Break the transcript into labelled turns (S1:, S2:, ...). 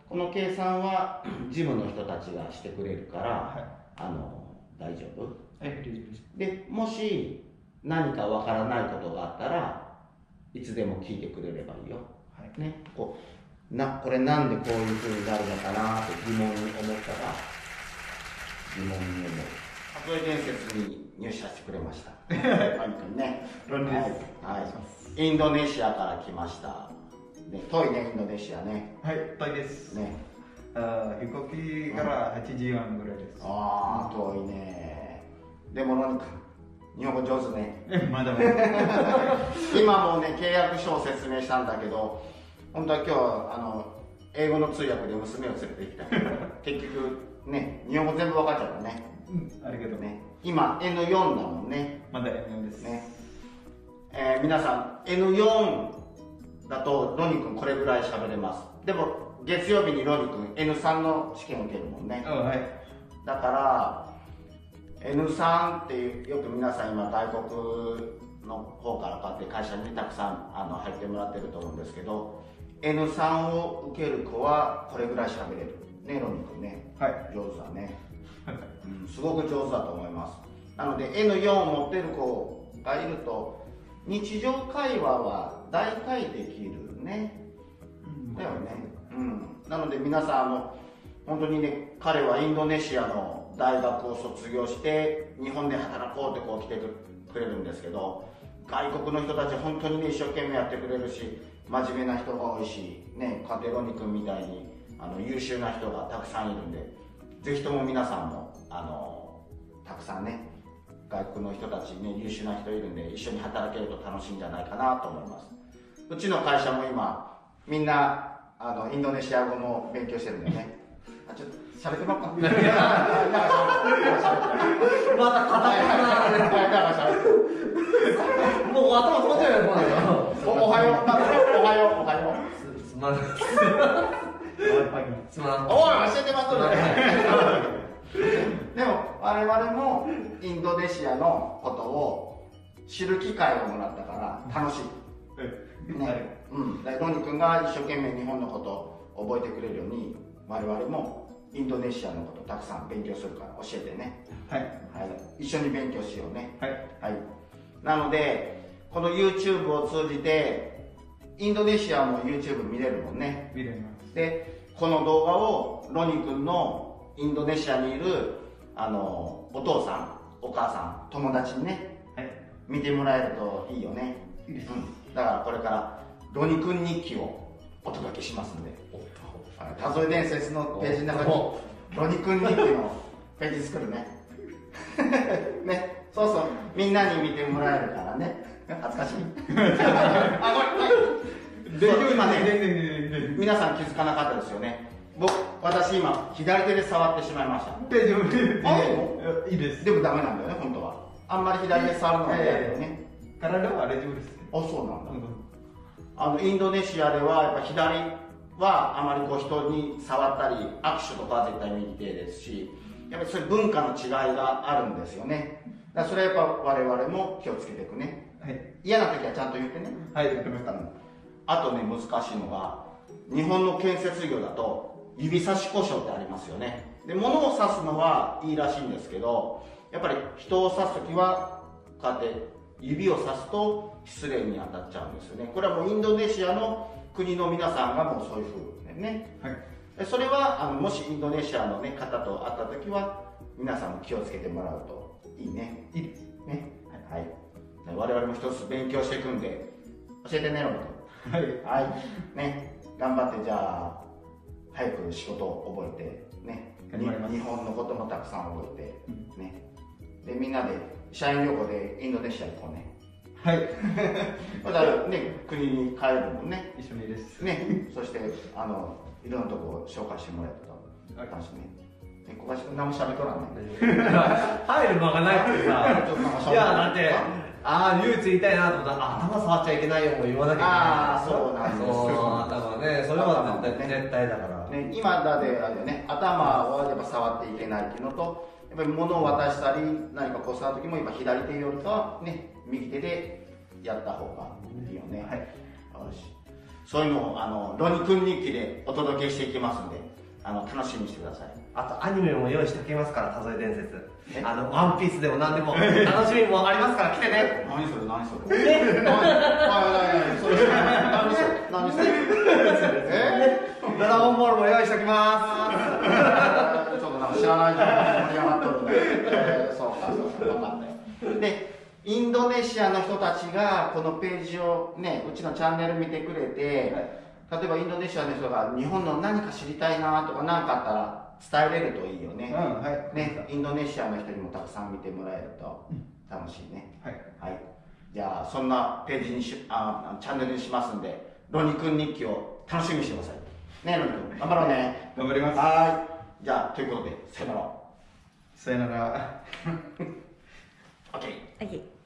S1: この計算は事務の人たちがしてくれるから、
S2: はい、
S1: 大丈夫？
S2: はい、大丈夫です。
S1: で、もし何かわからないことがあったらいつでも聞いてくれればいいよ。
S2: はい、
S1: ね、これなんでこういうふうになるのかなって疑問に思ったら疑問に思う。例え伝説に入社してくれました。本当にね。
S2: ロンリーです。
S1: はい。インドネシアから来ました。ね、遠いね、インドネシアね。
S2: はい、遠いです。
S1: ね。
S2: 飛行機から8時間ぐらいです。
S1: ああ、遠いね。でもロニ君、日本語上手ね。
S2: まだまだ。
S1: 今もね、契約書を説明したんだけど、本当は今日は英語の通訳で娘を連れてきたけど、結局ね、日本語全部分かっちゃったね。
S2: ありがとう
S1: ね。今 N4 だもんね。
S2: まだ N4 です。
S1: ね。皆さん N4 だとロニ君これぐらい喋れます。でも月曜日にロニ君 N3 の試験を受けるもんね。
S2: はい。
S1: だから N3 っていうよく皆さん今外国の方から買って会社にたくさん入ってもらってると思うんですけど、N3 を受ける子はこれぐらい喋れるね、ロニ君ね。
S2: はい。
S1: 上手だね。すごく上手だと思います。なので N4 を持ってる子がいると日常会話は大体できるね。だよね。なので皆さん本当にね、彼はインドネシアの大学を卒業して日本で働こうって来てくれるんですけど、外国の人たち本当にね一生懸命やってくれるし、真面目な人が多いしね、カテロニ君みたいに優秀な人がたくさんいるんで、ぜひとも皆さんもたくさんね、外国の人たちね、優秀な人いるんで一緒に働けると楽しいんじゃないかなと思います。うちの会社も今みんなインドネシア語も勉強してるんでね。ちょっと喋ってもらおうか。ま
S3: た硬くなる。もう頭止まっちゃうよ、
S1: おはよう、おはよ
S3: う。すまん。すまん。
S1: おい、教えてますね。でも我々もインドネシアのことを知る機会をもらったから楽しい。ね。ロニ君が一生懸命日本のことを覚えてくれるように、我々もインドネシアのことをたくさん勉強するから教えてね。
S2: はい。
S1: 一緒に勉強しようね。
S2: はい。
S1: なのでこの YouTube を通じてインドネシアも YouTube 見れるもんね。
S2: 見れます。
S1: でこの動画をロニ君のインドネシアにいるお父さんお母さん友達にね、見てもらえるといいよね。だからこれからロニ君日記をお届けしますんで、田添伝説のページの中にロニ君日記のページ作るね。ね、そうそう、みんなに見てもらえるからね。恥ずかしい。今ね、皆さん気づかなかったですよね。私今左手で触ってしまいました。
S2: 大丈夫です。いいです。
S1: でもダメなんだよね、本当は。あんまり左手触るのは嫌だよね。
S2: 体は大丈夫です。
S1: あ、そうなんだ。インドネシアではやっぱ左はあまり人に触ったり握手とかは絶対右手ですし、やっぱりそういう文化の違いがあるんですよね。だからそれはやっぱ我々も気をつけていくね。嫌な時はちゃんと言ってね。
S2: 言ってました。
S1: あとね、難しいのが日本の建設業だと指差し故障ってありますよね。で、物を指すのはいいらしいんですけど、やっぱり人を指す時はこうやって指を指すと失礼に当たっちゃうんですよね。これはもうインドネシアの国の皆さんがもうそういうふうにね。それはもしインドネシアの、ね、方と会った時は皆さんも気をつけてもらうといいね。いいですね。はい。我々も一つ勉強していくんで教えてね、ロニ君。はい。ね、頑張ってじゃあ早く仕事を覚えてね。日本のこともたくさん覚えてね。でみんなで社員旅行でインドネシア行こうね。だからね、国に帰るもんね。
S2: 一緒にです。
S1: ね、そしていろんなとこ紹介してもらえたら楽しいね。小林君何も喋っとらんね。
S3: 入る間がないってさ。いやだって唯一言いたいなと思ったら頭触っちゃいけないよも言わなきゃいけない。
S1: そうなんです
S3: よ。頭ね、それは絶対だから。
S1: 今だであれよね、頭をやっぱ触っていけないっていうのと、やっぱり物を渡したり何かこうした時も今左手よりかはね、右手でやった方がいいよね。よし。 そういうのをロニくん日記でお届けしていきますんで、楽しみにしてください。
S3: あとアニメも用意しておきますから、田添伝説。
S1: え
S3: ワンピースでも何でも楽しみもありますから来てね。
S1: 何それ何それそれ何それ
S3: ドラゴンボールも用意しておきま
S1: ちょっとなんか知らないの盛り上がっとるんで、そうか分かったよ。でインドネシアの人たちがこのページをね、うちのチャンネル見てくれて、例えばインドネシアの人が日本の何か知りたいなとか何かあったら伝えれるといいよね。ね、インドネシアの人にもたくさん見てもらえると楽しいね。はい。じゃあそんなページにチャンネルにしますんで、ロニくん日記を楽しみにしてください。ね、ロニくん頑張ろうね。
S2: 頑張ります。
S1: はい。じゃあということでさよなら。
S2: さよなら。
S1: オッケー。
S4: OK。